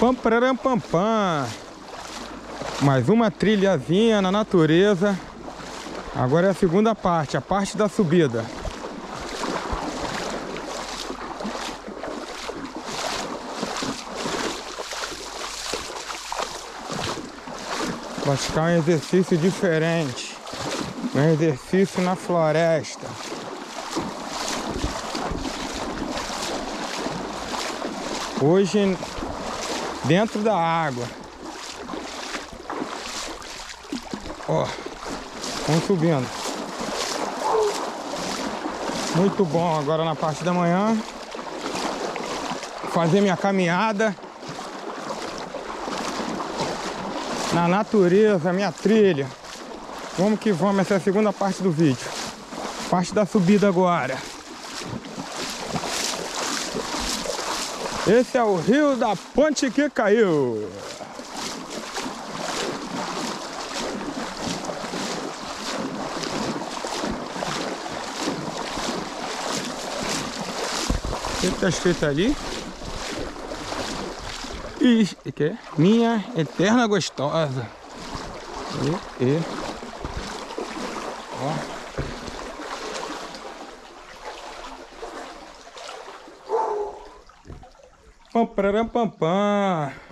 Pam, pararam, pam, pam. Mais uma trilhazinha na natureza. Agora é a segunda parte, a parte da subida. Praticar um exercício diferente. Um exercício na floresta. Hoje dentro da água. Ó, vamos subindo. Muito bom agora na parte da manhã. Fazer minha caminhada na natureza, minha trilha. Vamos que vamos, essa é a segunda parte do vídeo. Parte da subida agora. Esse é o rio da ponte que caiu. O que está escrito ali? Que? Minha eterna gostosa. Ó. Pam, pararam, pam, pam.